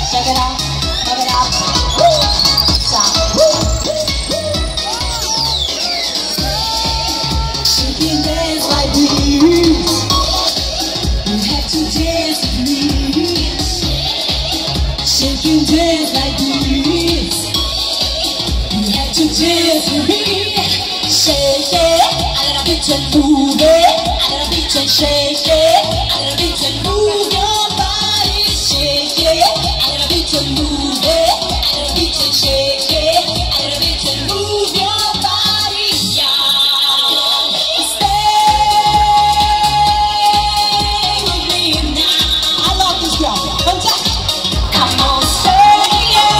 Shake it out, shake it out. Woo! Stop. Woo! Shake and dance like this. You have to dance with me. Shake and dance like this. You have to dance with me. Shake it, I gotta beat and move it. I gotta beat and shake it. I gotta beat and move your body. Shake it, I gotta beat and move it. I gotta beat and shake it. I gotta beat and move your body. Yeah, stay with me now. I love this girl. Fantastic. Come on, stay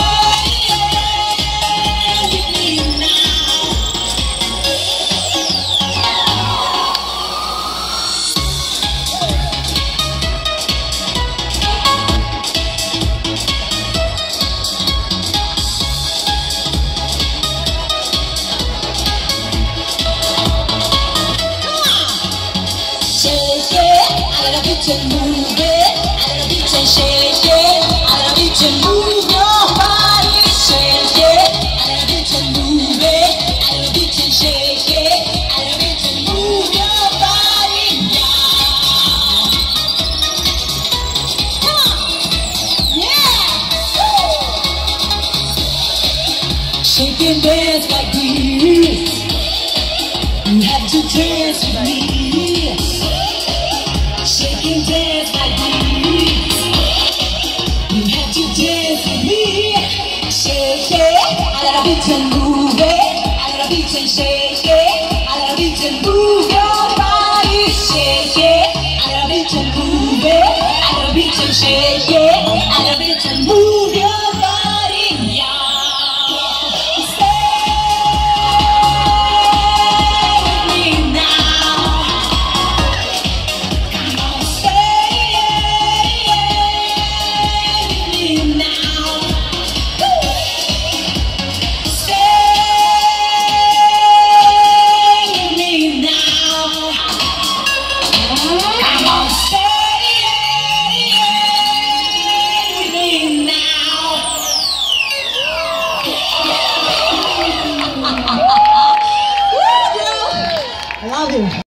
with me now. I gotta beat and move it. I gotta beat and shake it. I gotta beat and move your body. Shake it. I gotta beat and move it. I gotta beat and shake it. I gotta beat and move your body. Yeah. Come on. Yeah. Woo. Shake and dance like this. You have to dance with me.